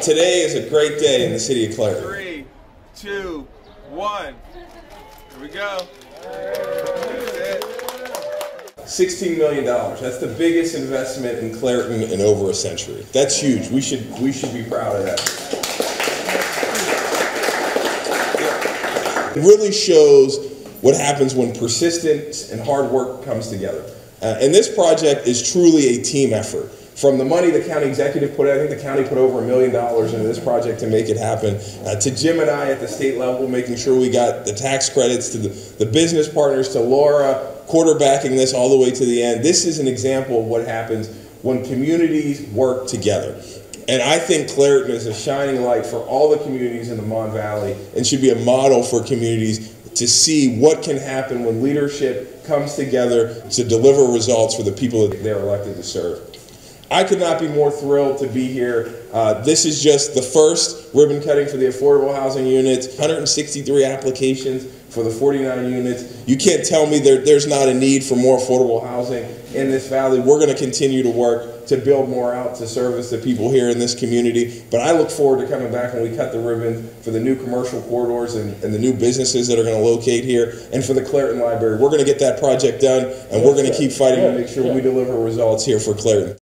Today is a great day in the city of Clairton. 3, 2, 1. Here we go. $16 million. That's the biggest investment in Clairton in over a century. That's huge. We should be proud of that. It really shows what happens when persistence and hard work comes together. And this project is truly a team effort. From the money the county executive put in, I think the county put over $1 million into this project to make it happen, to Jim and I at the state level, making sure we got the tax credits, to the business partners, to Laura, quarterbacking this all the way to the end. This is an example of what happens when communities work together. And I think Clairton is a shining light for all the communities in the Mon Valley and should be a model for communities to see what can happen when leadership comes together to deliver results for the people that they're elected to serve. I could not be more thrilled to be here. This is just the first ribbon cutting for the affordable housing units, 163 applications for the 49 units. You can't tell me there's not a need for more affordable housing in this valley. We're going to continue to work to build more out to service the people here in this community. But I look forward to coming back when we cut the ribbon for the new commercial corridors and the new businesses that are going to locate here, and for the Clairton Library. We're going to get that project done, and we're going to keep fighting to make sure we deliver results here for Clairton.